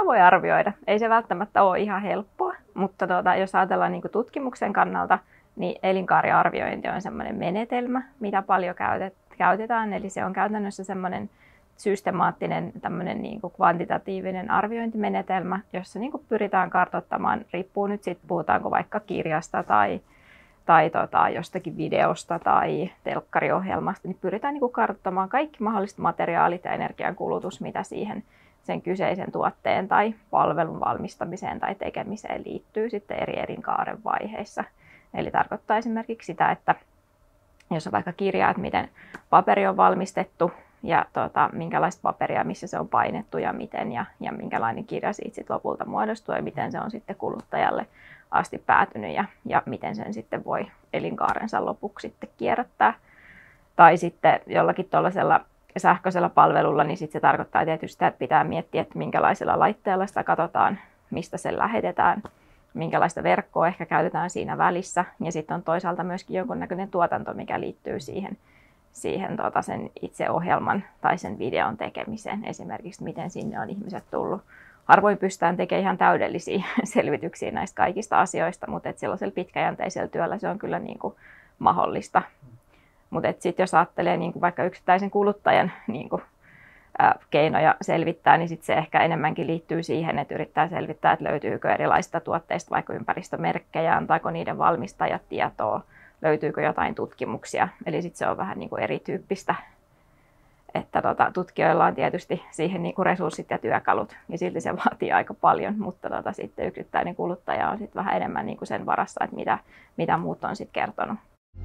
voi arvioida. Ei se välttämättä ole ihan helppoa, mutta jos ajatellaan niin kuin tutkimuksen kannalta, niin elinkaariarviointi on sellainen menetelmä, mitä paljon käytetään. Eli se on käytännössä semmoinen systemaattinen tämmöinen niin kuin kvantitatiivinen arviointimenetelmä, jossa niin kuin pyritään kartoittamaan, riippuu nyt sitten puhutaanko vaikka kirjasta tai jostakin videosta tai telkkariohjelmasta, niin pyritään niin kuin kartoittamaan kaikki mahdolliset materiaalit ja energiankulutus, mitä siihen sen kyseisen tuotteen tai palvelun valmistamiseen tai tekemiseen liittyy sitten eri elinkaaren vaiheissa. Eli tarkoittaa esimerkiksi sitä, että jos on vaikka kirja, että miten paperi on valmistettu ja minkälaista paperia, missä se on painettu ja miten ja minkälainen kirja siitä sit lopulta muodostuu ja miten se on sitten kuluttajalle asti päätynyt ja miten sen sitten voi elinkaarensa lopuksi sitten kierrättää. Tai sitten jollakin tuollaisella sähköisellä palvelulla, niin sitten se tarkoittaa tietysti, että pitää miettiä, että minkälaisella laitteella sitä katsotaan, mistä se lähetetään, minkälaista verkkoa ehkä käytetään siinä välissä. Ja sitten on toisaalta myöskin jonkunnäköinen tuotanto, mikä liittyy siihen sen itse ohjelman tai sen videon tekemiseen. Esimerkiksi miten sinne on ihmiset tullut. Harvoin pystytään tekemään ihan täydellisiä selvityksiä näistä kaikista asioista, mutta sellaisella pitkäjänteisellä työllä se on kyllä niin kuin mahdollista. Mutta sitten jos ajattelee niin kuin vaikka yksittäisen kuluttajan niin kuin, keinoja selvittää, niin sit se ehkä enemmänkin liittyy siihen, että yrittää selvittää, että löytyykö erilaisista tuotteista vaikka ympäristömerkkejä, antaako niiden valmistajat tietoa, löytyykö jotain tutkimuksia. Eli sitten se on vähän niin kuin erityyppistä. Että tutkijoilla on tietysti siihen niin kuin resurssit ja työkalut, ja silti se vaatii aika paljon, mutta sitten yksittäinen kuluttaja on sitten vähän enemmän niin kuin sen varassa, että mitä muut on sitten kertonut.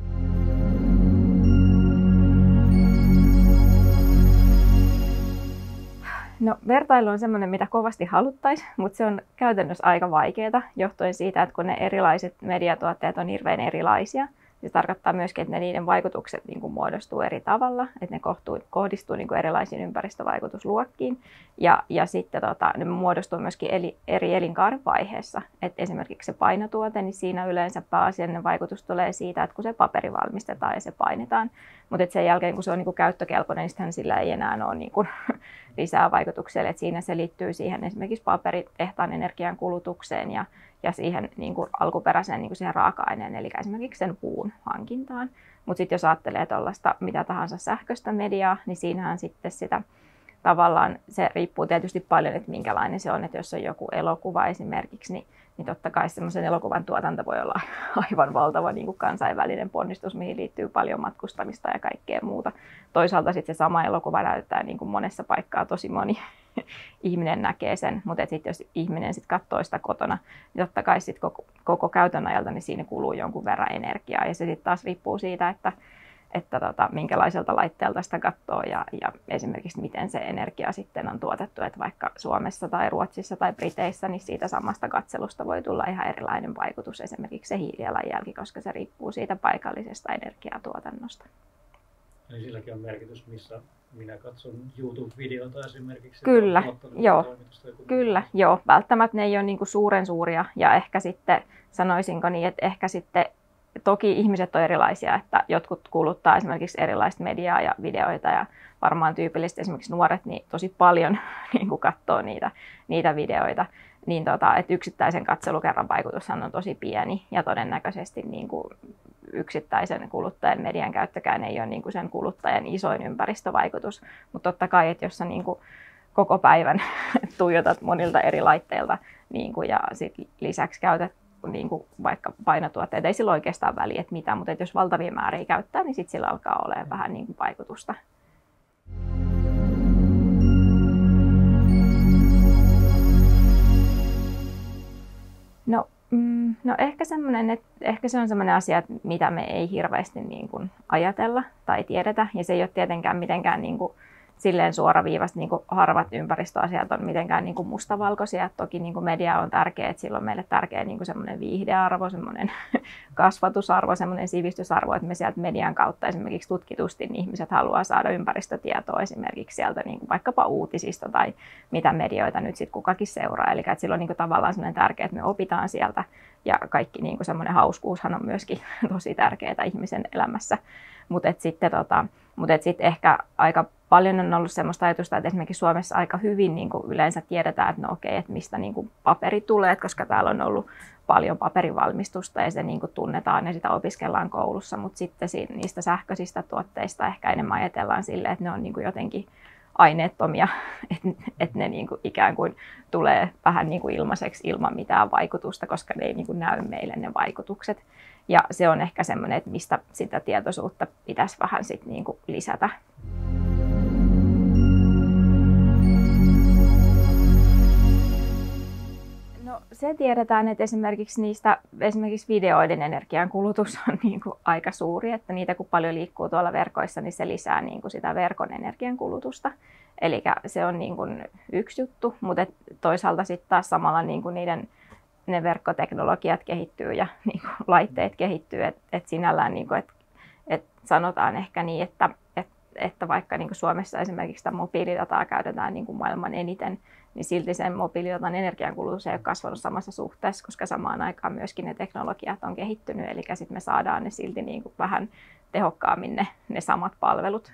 No, vertailu on semmoinen, mitä kovasti haluttaisiin, mutta se on käytännössä aika vaikeaa, johtuen siitä, että kun ne erilaiset mediatuotteet on hirveän erilaisia. Se tarkoittaa myöskin, että niiden vaikutukset niin kuin muodostuu eri tavalla, että ne kohdistuu niin kuin erilaisiin ympäristövaikutusluokkiin. Ja sitten ne muodostuu myöskin eri elinkaaren vaiheessa. Et esimerkiksi se painotuote, niin siinä yleensä pääasiallinen vaikutus tulee siitä, että kun se paperi valmistetaan ja se painetaan. Mutta sen jälkeen, kun se on niin kuin käyttökelpoinen, niin sillä ei enää ole niin kuin lisää vaikutuksia. Et siinä se liittyy siihen esimerkiksi paperitehtaan energian kulutukseen ja siihen niin kuin alkuperäiseen niin kuin siihen raaka-aineen, eli esimerkiksi sen puun hankintaan. Mutta sitten jos ajattelee tuollaista mitä tahansa sähköistä mediaa, niin siinähän sitten sitä tavallaan, se riippuu tietysti paljon, että minkälainen se on. Että jos on joku elokuva esimerkiksi, niin totta kai semmoisen elokuvan tuotanto voi olla aivan valtava niin kuin kansainvälinen ponnistus, mihin liittyy paljon matkustamista ja kaikkea muuta. Toisaalta sitten se sama elokuva näyttää niin kuin monessa paikkaa, tosi moni ihminen näkee sen, mutta sitten jos ihminen sit katsoo sitä kotona, niin totta kai sit koko käytön ajalta niin siinä kuluu jonkun verran energiaa. Ja se sitten taas riippuu siitä, että minkälaiselta laitteelta sitä katsoo ja esimerkiksi miten se energia sitten on tuotettu. Että vaikka Suomessa tai Ruotsissa tai Briteissä, niin siitä samasta katselusta voi tulla ihan erilainen vaikutus, esimerkiksi se hiilijalanjälki, koska se riippuu siitä paikallisesta energiatuotannosta. Eli silläkin on merkitys, missä minä katson YouTube-videota esimerkiksi. Kyllä, joo. Välttämättä ne ei ole niin kuin suuren suuria ja ehkä sitten sanoisinko niin, että ehkä sitten toki ihmiset on erilaisia, että jotkut kuluttaa esimerkiksi erilaista mediaa ja videoita ja varmaan tyypillisesti esimerkiksi nuoret niin tosi paljon niin kuin katsoo niitä videoita. Niin että yksittäisen katselukerran vaikutushan on tosi pieni ja todennäköisesti niin kuin yksittäisen kuluttajan median käyttökään ei ole niin kuin sen kuluttajan isoin ympäristövaikutus. Mutta totta kai, että jos sä niin kuin koko päivän tuijotat monilta eri laitteilta niin kuin ja sit lisäksi käytät niin kuin vaikka painotuotteita, ei sillä oikeastaan väliä, että mitä, mutta jos valtavia määriä käyttää, niin sitten sillä alkaa olemaan vähän niin kuin vaikutusta. No ehkä se on semmoinen asia, että mitä me ei hirveästi niin kuin ajatella tai tiedetä, ja se ei ole tietenkään mitenkään niin kuin silleen suoraviivasti, niin kuin harvat ympäristöasiat on mitenkään niin kuin mustavalkoisia. Toki niin kuin media on tärkeä, että sillä on meille tärkeä niin kuin semmoinen viihdearvo, semmoinen kasvatusarvo, semmoinen sivistysarvo, että me sieltä median kautta esimerkiksi tutkitusti niin ihmiset haluaa saada ympäristötietoa esimerkiksi sieltä niin kuin vaikkapa uutisista tai mitä medioita nyt sitten kukakin seuraa. Eli että sillä on niin kuin tavallaan semmoinen tärkeä, että me opitaan sieltä ja kaikki niin kuin semmoinen hauskuushan on myöskin tosi tärkeää ihmisen elämässä. Mutta sitten ehkä paljon on ollut semmoista ajatusta, että esimerkiksi Suomessa aika hyvin niin kuin yleensä tiedetään, että no okei, että mistä niin kuin paperi tulee, koska täällä on ollut paljon paperivalmistusta ja se niin kuin tunnetaan ja sitä opiskellaan koulussa, mutta sitten niistä sähköisistä tuotteista ehkä enemmän ajatellaan silleen, että ne on niin kuin jotenkin aineettomia, että ne niin kuin ikään kuin tulee vähän niin kuin ilmaiseksi ilman mitään vaikutusta, koska ne ei niin kuin näy meille ne vaikutukset. Ja se on ehkä semmoinen, että mistä sitä tietoisuutta pitäisi vähän sit niin kuin lisätä. No, se tiedetään, että esimerkiksi videoiden energiankulutus on niin kuin aika suuri, että niitä kun paljon liikkuu tuolla verkoissa, niin se lisää niin kuin sitä verkon energiankulutusta. Eli se on niin kuin yksi juttu, mutta toisaalta sitten taas samalla niin kuin ne verkkoteknologiat kehittyy ja niin kuin laitteet kehittyy, että sinällään niin kuin, että sanotaan ehkä niin, että vaikka niin kuin Suomessa esimerkiksi sitä mobiilidataa käytetään niin kuin maailman eniten, niin silti sen mobiilidatan energiankulutus ei ole kasvanut samassa suhteessa, koska samaan aikaan myöskin ne teknologiat on kehittynyt, eli sitten me saadaan ne silti niin kuin vähän tehokkaammin ne samat palvelut.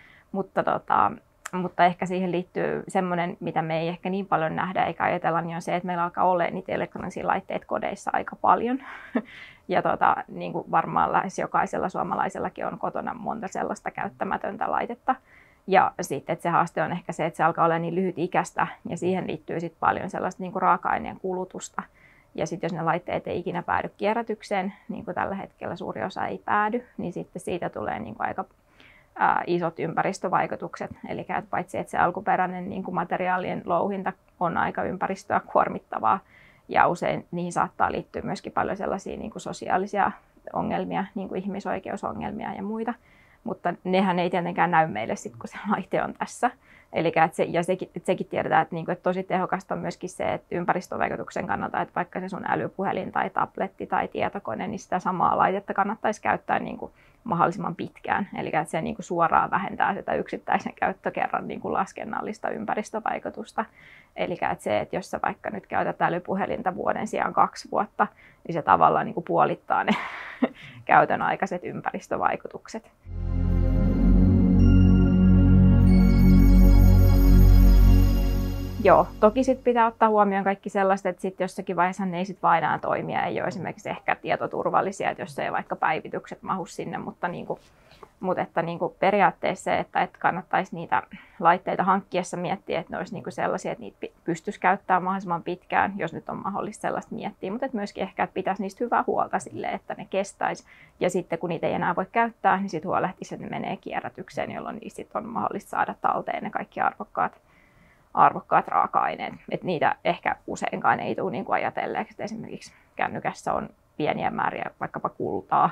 Mutta ehkä siihen liittyy semmoinen, mitä me ei ehkä niin paljon nähdä eikä ajatella, niin on se, että meillä alkaa olla niitä elektronisia laitteita kodeissa aika paljon. Ja niin kuin varmaan lähes jokaisella suomalaisellakin on kotona monta sellaista käyttämätöntä laitetta. Ja sitten että se haaste on ehkä se, että se alkaa olla niin lyhytikäistä ja siihen liittyy sitten paljon sellaista niin kuin raaka-aineen kulutusta. Ja sitten jos ne laitteet ei ikinä päädy kierrätykseen, niin kuin tällä hetkellä suuri osa ei päädy, niin sitten siitä tulee niin kuin aika isot ympäristövaikutukset. Eli paitsi että se alkuperäinen niin kuin materiaalien louhinta on aika ympäristöä kuormittavaa ja usein niihin saattaa liittyä myöskin paljon sellaisia niin kuin sosiaalisia ongelmia, niin kuin ihmisoikeusongelmia ja muita. Mutta nehän ei tietenkään näy meille sitten, kun se laite on tässä. Eli sekin tiedetään, että tosi tehokasta on myöskin se, että ympäristövaikutuksen kannalta, että vaikka se sun älypuhelin tai tabletti tai tietokone, niin sitä samaa laitetta kannattaisi käyttää niin kuin mahdollisimman pitkään. Eli että se niin kuin suoraan vähentää sitä yksittäisen käyttökerran niin kuin laskennallista ympäristövaikutusta. Eli että se, että jos sä vaikka nyt käytät älypuhelinta vuoden sijaan 2 vuotta, niin se tavallaan niin kuin puolittaa ne käytön aikaiset ympäristövaikutukset. Joo, toki sit pitää ottaa huomioon kaikki sellaista, että sit jossakin vaiheessa ne ei sit vain enää toimia, ei ole esimerkiksi ehkä tietoturvallisia, että jos ei vaikka päivitykset mahu sinne, mutta että periaatteessa se, että kannattaisi niitä laitteita hankkiessa miettiä, että ne olisi sellaisia, että niitä pystyisi käyttämään mahdollisimman pitkään, jos nyt on mahdollista sellaista miettiä, mutta myöskin ehkä, että pitäisi niistä hyvää huolta silleen, että ne kestäisi. Ja sitten kun niitä ei enää voi käyttää, niin sitten huolehtisi, että ne menee kierrätykseen, jolloin niistä on mahdollista saada talteen ne kaikki arvokkaat raaka-aineet. Että niitä ehkä useinkaan ei tule niin kuin ajatelleeksi, että esimerkiksi kännykässä on pieniä määriä vaikkapa kultaa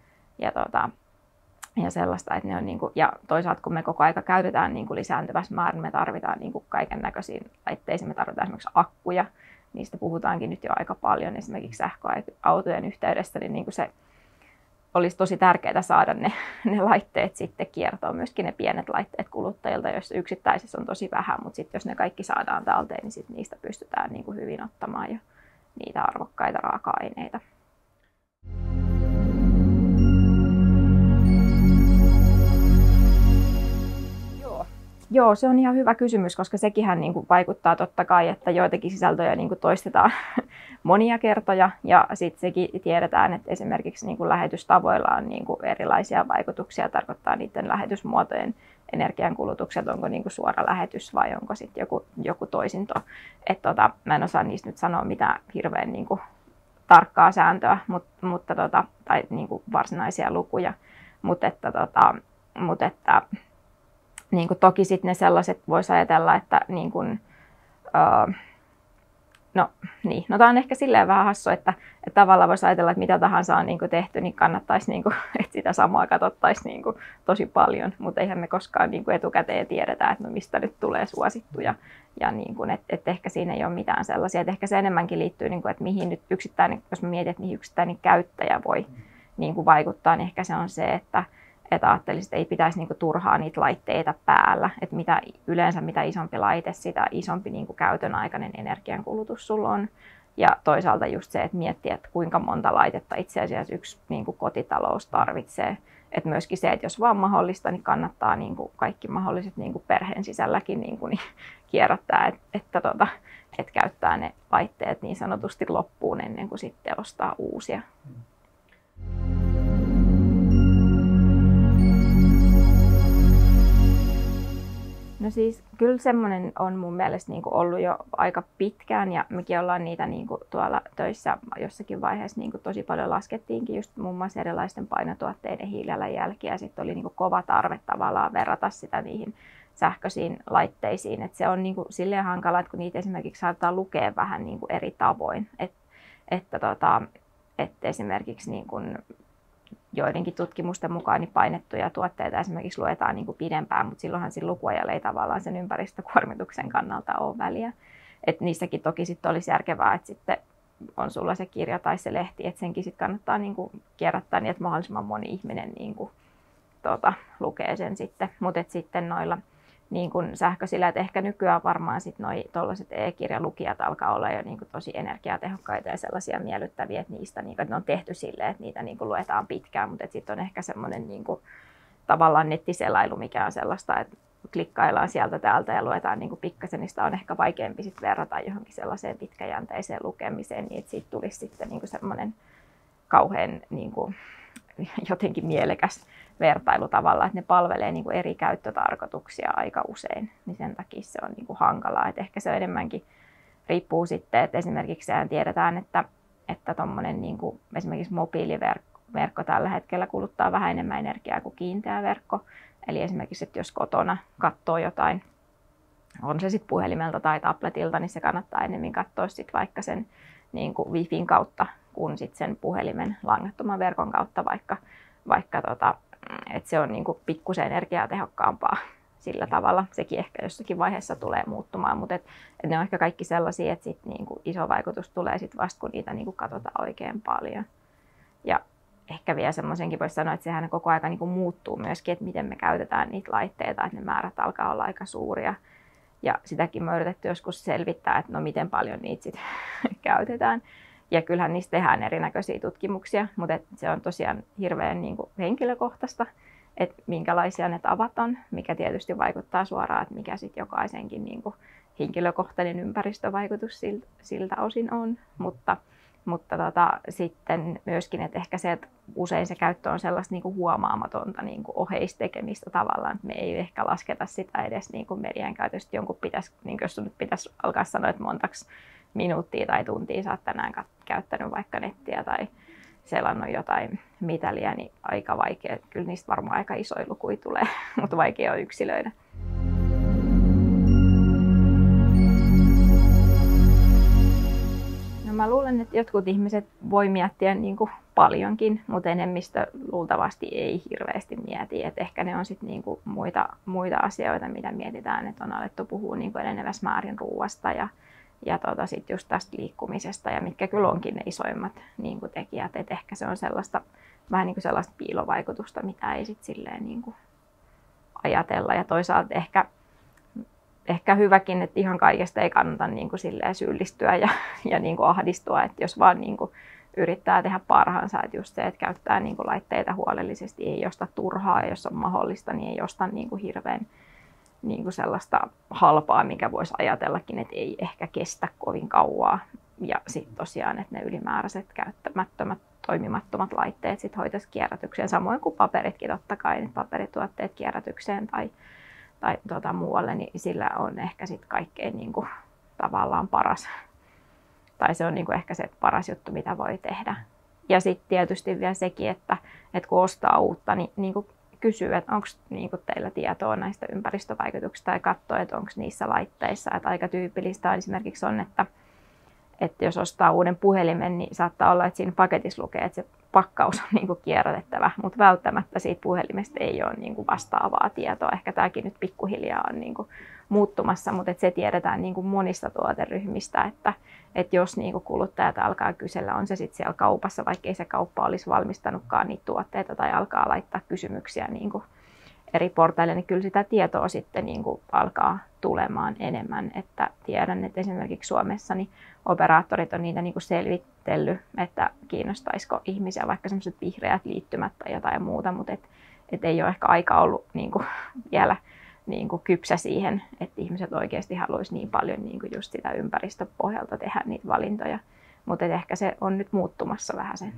ja sellaista, että ne on niin kuin, ja toisaalta kun me koko aika käytetään niin kuin lisääntyvässä määrin, me tarvitaan niin kuin kaiken näköisiin laitteisiin, me tarvitaan esimerkiksi akkuja, niistä puhutaankin nyt jo aika paljon esimerkiksi sähköautojen yhteydessä, niin kuin se olisi tosi tärkeää saada ne laitteet sitten kiertoon, myöskin ne pienet laitteet kuluttajilta, joissa yksittäisissä on tosi vähän, mutta sitten jos ne kaikki saadaan talteen, niin sitten niistä pystytään niin kuin hyvin ottamaan jo niitä arvokkaita raaka-aineita. Joo, se on ihan hyvä kysymys, koska sekinhän niin kuin vaikuttaa totta kai, että joitakin sisältöjä niin kuin toistetaan monia kertoja. Ja sitten sekin tiedetään, että esimerkiksi niin kuin lähetystavoilla on niin kuin erilaisia vaikutuksia, tarkoittaa niiden lähetysmuotojen energiankulutukset, onko niin kuin suora lähetys vai onko sitten joku toisinto. Mä en osaa niistä nyt sanoa mitään hirveän niin kuin tarkkaa sääntöä tai niin kuin varsinaisia lukuja, mutta niin kuin toki sitten ne sellaiset voisi ajatella, että niin kuin, no tämä on ehkä silleen vähän hassu, että tavallaan voisi ajatella, että mitä tahansa on niin kuin tehty, niin kannattaisi, niin kuin, että sitä samaa katsottaisiin niin kuin tosi paljon, mutta eihän me koskaan niin kuin etukäteen tiedetä, että no mistä nyt tulee suosittuja. Ja niin kuin, että ehkä siinä ei ole mitään sellaisia, että ehkä se enemmänkin liittyy, niin kuin, että mihin nyt yksittäinen, jos mä mietin, että mihin yksittäinen käyttäjä voi niin kuin vaikuttaa, niin ehkä se on se, että ajattelisin, että ei pitäisi niinku turhaa niitä laitteita päällä. Että yleensä mitä isompi laite, sitä isompi niinku käytön aikainen energiankulutus sulla on. Ja toisaalta just se, että miettiä, että kuinka monta laitetta itse asiassa yksi niinku kotitalous tarvitsee. Et myöskin se, että jos vaan mahdollista, niin kannattaa niin kuin kaikki mahdolliset niin kuin perheen sisälläkin niin kuin, niin kierrättää, että käyttää ne laitteet niin sanotusti loppuun ennen kuin sitten ostaa uusia. No siis kyllä semmoinen on mun mielestä niin kuin ollut jo aika pitkään ja mekin ollaan niitä niin kuin tuolla töissä jossakin vaiheessa niin kuin tosi paljon laskettiinkin just muun muassa erilaisten painotuotteiden hiilijalanjälkiä ja sitten oli niin kuin kova tarve tavallaan verrata sitä niihin sähköisiin laitteisiin. Et se on niin kuin silleen hankala, että kun niitä esimerkiksi saattaa lukea vähän niin kuin eri tavoin, että esimerkiksi niin kuin joidenkin tutkimusten mukaan niin painettuja tuotteita esimerkiksi luetaan niin kuin pidempään, mutta silloinhan sillä lukuajalla ei tavallaan sen ympäristökuormituksen kannalta ole väliä. Et niissäkin toki sitten olisi järkevää, että sitten on sulla se kirja tai se lehti, että senkin sitten kannattaa niin kuin kierrättää niin, että mahdollisimman moni ihminen niin kuin, lukee sen sitten. Mutta sitten noilla niin kuin sähköisillä, että ehkä nykyään varmaan sitten noi tuollaiset e-kirjalukijat alkaa olla jo niin kuin tosi energiatehokkaita ja sellaisia miellyttäviä, että niistä niin kuin, että ne on tehty silleen, että niitä niin kuin luetaan pitkään, mutta sitten on ehkä semmoinen niin kuin, tavallaan nettiselailu, mikä on sellaista, että klikkaillaan sieltä täältä ja luetaan niin kuin pikkasen, niin sitä on ehkä vaikeampi sit verrata johonkin sellaiseen pitkäjänteiseen lukemiseen, niin että siitä tulisi sitten niin kuin semmoinen kauhean niin kuin, jotenkin mielekäs vertailu tavalla, että ne palvelee niin kuin eri käyttötarkoituksia aika usein, niin sen takia se on niin kuin hankalaa. Et ehkä se enemmänkin riippuu sitten, että esimerkiksi sehän tiedetään, että tommonen niin kuin esimerkiksi mobiiliverkko tällä hetkellä kuluttaa vähän enemmän energiaa kuin kiinteä verkko. Eli esimerkiksi, että jos kotona katsoo jotain, on se sitten puhelimelta tai tabletilta, niin se kannattaa enemmän katsoa sitten vaikka sen niin kuin Wifin kautta, kuin sitten sen puhelimen langattoman verkon kautta, vaikka että se on niin kuin pikkusen energiatehokkaampaa sillä tavalla. Sekin ehkä jossakin vaiheessa tulee muuttumaan, mutta et ne on ehkä kaikki sellaisia, että sit niin kuin iso vaikutus tulee sit vasta, kun niitä niin kuin katsotaan oikein paljon. Ja ehkä vielä semmoisenkin voisi sanoa, että sehän koko ajan niin kuin muuttuu myöskin, että miten me käytetään niitä laitteita, että ne määrät alkaa olla aika suuria. Ja sitäkin me on yritetty joskus selvittää, että no miten paljon niitä sit käytetään. Ja kyllähän niistä tehdään erinäköisiä tutkimuksia, mutta se on tosiaan hirveän niin kuin henkilökohtaista, että minkälaisia ne tavat on, mikä tietysti vaikuttaa suoraan, että mikä sitten jokaisenkin niin kuin henkilökohtainen ympäristövaikutus siltä osin on. Mutta sitten myöskin, että ehkä se, että usein se käyttö on sellaista niin kuin huomaamatonta niin kuin oheistekemistä tavallaan, että me ei ehkä lasketa sitä edes niin kuin median käytöstä. Jonkun pitäisi, niin jos sun nyt pitäisi alkaa sanoa, että montaks minuuttia tai tuntia sä oot tänään käyttänyt vaikka nettiä tai selannut jotain mitäliä, niin aika vaikea. Kyllä niistä varmaan aika isoja lukuja tulee, mutta vaikea on yksilöidä. No mä luulen, että jotkut ihmiset voi miettiä niin kuin paljonkin, mutta enemmistö luultavasti ei hirveästi mieti. Et ehkä ne on sitten niin kuin muita asioita, mitä mietitään, että on alettu puhua niin kuin enenevässä määrin ruuasta ja sitten just tästä liikkumisesta, ja mitkä kyllä onkin ne isoimmat niin kuin tekijät. Et ehkä se on sellaista, vähän niin kuin sellaista piilovaikutusta, mitä ei sitten silleen niin kuin ajatella. Ja toisaalta ehkä hyväkin, että ihan kaikesta ei kannata niin kuin silleen syyllistyä ja niin kuin ahdistua. Että jos vaan niin kuin yrittää tehdä parhaansa, että just se, että käyttää niin kuin laitteita huolellisesti, ei osta turhaa, ja jos on mahdollista, niin ei osta niin kuin hirveän niin kuin sellaista halpaa, mikä voisi ajatellakin, että ei ehkä kestä kovin kauaa. Ja sitten tosiaan, että ne ylimääräiset käyttämättömät, toimimattomat laitteet sitten hoitaisi kierrätykseen, samoin kuin paperitkin totta kai, että paperituotteet kierrätykseen tai muualle, niin sillä on ehkä sitten kaikkein niin kuin tavallaan paras. Tai se on niin kuin ehkä se paras juttu, mitä voi tehdä. Ja sitten tietysti vielä sekin, että kun ostaa uutta, niin kuin kysyy, että onko niin kuin teillä tietoa näistä ympäristövaikutuksista tai katsoo, että onko niissä laitteissa. Että aika tyypillistä esimerkiksi on, että jos ostaa uuden puhelimen, niin saattaa olla, että siinä paketissa lukee, että se pakkaus on niin kuin kierrätettävä, mutta välttämättä siitä puhelimesta ei ole niin kuin vastaavaa tietoa. Ehkä tämäkin nyt pikkuhiljaa on niin kuin muuttumassa, mutta se tiedetään niin kuin monista tuoteryhmistä, että jos niin kuin kuluttajat alkaa kysellä, on se sitten siellä kaupassa, vaikka ei se kauppa olisi valmistanutkaan niitä tuotteita tai alkaa laittaa kysymyksiä niin kuin eri portaille, niin kyllä sitä tietoa sitten niin kuin alkaa tulemaan enemmän. Että tiedän, että esimerkiksi Suomessa niin operaattorit on niitä niin kuin selvitellyt, että kiinnostaisiko ihmisiä vaikka sellaiset vihreät liittymät tai jotain muuta, mutta et ei ole ehkä aika ollut niin kuin vielä niin kuin kypsä siihen, että ihmiset oikeasti haluaisi niin paljon niin kuin just sitä ympäristöpohjalta tehdä niitä valintoja. Mutta ehkä se on nyt muuttumassa vähän sen.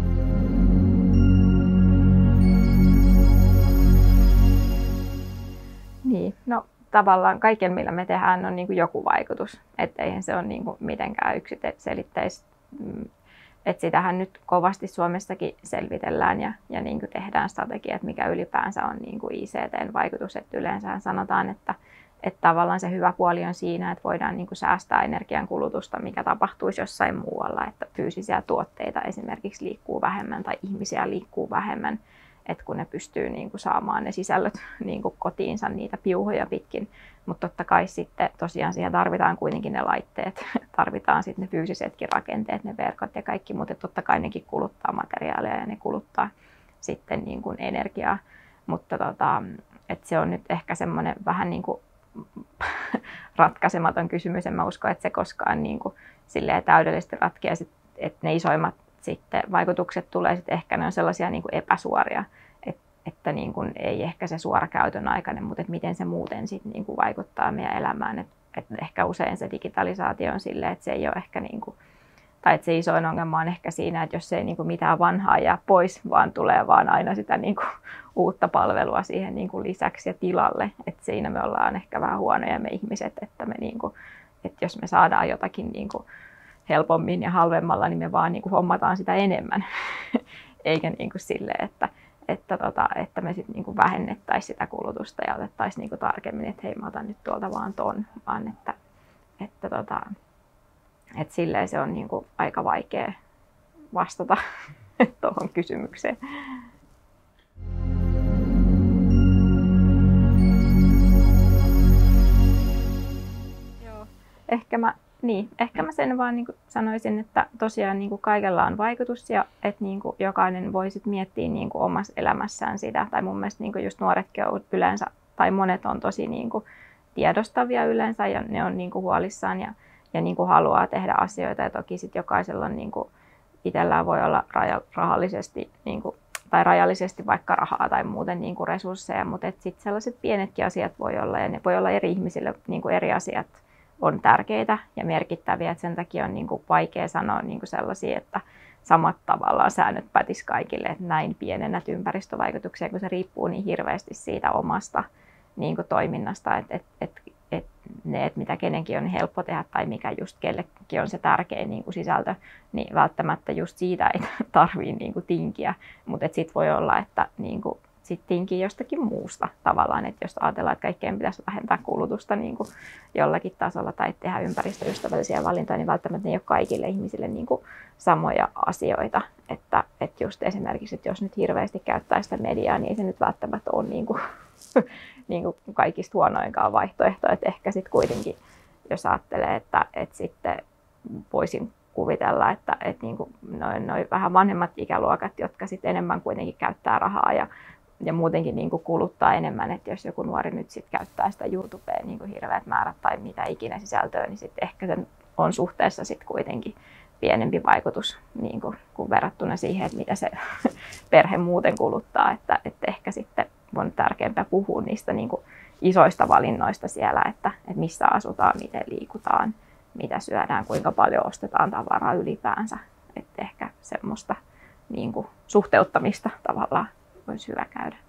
Niin, no tavallaan kaiken millä me tehdään on niin kuin joku vaikutus, että eihän se ole niin kuin mitenkään yksiselitteistä. Että sitähän nyt kovasti Suomessakin selvitellään ja niin kuin tehdään strategiat, mikä ylipäänsä on niin kuin ICT:n vaikutus. Että yleensähän sanotaan, että tavallaan se hyvä puoli on siinä, että voidaan niin kuin säästää energiankulutusta, mikä tapahtuisi jossain muualla. Että fyysisiä tuotteita esimerkiksi liikkuu vähemmän tai ihmisiä liikkuu vähemmän. Että kun ne pystyy niin kuin saamaan ne sisällöt niin kuin kotiinsa niitä piuhoja pitkin. Mutta totta kai sitten tosiaan siihen tarvitaan kuitenkin ne laitteet, tarvitaan sitten ne fyysisetkin rakenteet, ne verkot ja kaikki, mutta totta kai nekin kuluttaa materiaalia ja ne kuluttaa sitten niin kuin energiaa. Mutta että se on nyt ehkä semmoinen vähän niin kuin ratkaisematon kysymys. En mä usko, että se koskaan niin kuin silleen täydellisesti ratkeaa, että ne isoimmat sitten vaikutukset tulee sitten ehkä, ne on sellaisia niin kuin epäsuoria, että niin kuin ei ehkä se suora käytön aikainen, mutta että miten se muuten sitten niin kuin vaikuttaa meidän elämään. Että ehkä usein se digitalisaatio on silleen, että se ei ole ehkä niin kuin, tai että se isoin ongelma on ehkä siinä, että jos ei niin kuin mitään vanhaa jää pois, vaan tulee vaan aina sitä niin kuin uutta palvelua siihen niin kuin lisäksi ja tilalle. Että siinä me ollaan ehkä vähän huonoja me ihmiset, että me niin kuin, että jos me saadaan jotakin niin kuin helpommin ja halvemmalla, niin me vaan niin kuin hommataan sitä enemmän. Eikä niin kuin silleen, että me sitten niin kuin vähennettäisiin sitä kulutusta ja otettaisiin niin kuin tarkemmin, että hei, mä otan nyt tuolta vaan ton, vaan että silleen se on niin kuin aika vaikea vastata tuohon kysymykseen. Joo, ehkä mä sen vaan niin kuin sanoisin, että tosiaan niin kuin kaikella on vaikutus ja että niin kuin jokainen voi sit miettiä niin kuin omassa elämässään sitä. Tai mun mielestä niin kuin just nuoretkin on yleensä, tai monet on tosi niin kuin tiedostavia yleensä ja ne on niin kuin huolissaan ja niin kuin haluaa tehdä asioita. Ja toki sit jokaisella on niin kuin itsellään voi olla rahallisesti niin kuin, tai rajallisesti vaikka rahaa tai muuten niin kuin resursseja, mutta sitten sellaiset pienetkin asiat voi olla ja ne voi olla eri ihmisille niin kuin eri asiat on tärkeitä ja merkittäviä, että sen takia on niin kuin vaikea sanoa niin kuin sellaisia, että samat tavallaan säännöt pätis kaikille, että näin pienennät ympäristövaikutuksia, kun se riippuu niin hirveästi siitä omasta niin kuin toiminnasta, että mitä kenenkin on helppo tehdä tai mikä just kellekin on se tärkein niin kuin sisältö, niin välttämättä just siitä ei tarvitse niin kuin tinkiä, mutta sitten voi olla, että niin kuin sitten tinkii jostakin muusta tavallaan, että jos ajatellaan, että kaikkeen pitäisi vähentää kulutusta niin kuin jollakin tasolla tai tehdä ympäristöystävällisiä valintoja, niin välttämättä ne ei ole kaikille ihmisille niin kuin samoja asioita. Että just esimerkiksi, että jos nyt hirveästi käyttää sitä mediaa, niin ei se nyt välttämättä ole niin kuin, niin kuin kaikista huonoinkaan vaihtoehto. Että ehkä sitten kuitenkin, jos ajattelee, että sitten voisin kuvitella, että niin kuin noi vähän vanhemmat ikäluokat, jotka sitten enemmän kuitenkin käyttää rahaa ja muutenkin niin kuin kuluttaa enemmän, että jos joku nuori nyt sit käyttää sitä YouTubea niin kuin hirveät määrät tai mitä ikinä sisältöä, niin sitten ehkä se on suhteessa sit kuitenkin pienempi vaikutus niin kuin verrattuna siihen, että mitä se perhe muuten kuluttaa, että ehkä sitten on tärkeämpää puhua niistä niin kuin isoista valinnoista siellä, että missä asutaan, miten liikutaan, mitä syödään, kuinka paljon ostetaan tavaraa ylipäänsä, että ehkä semmoista niin kuin suhteuttamista tavallaan olisi hyvä käydä.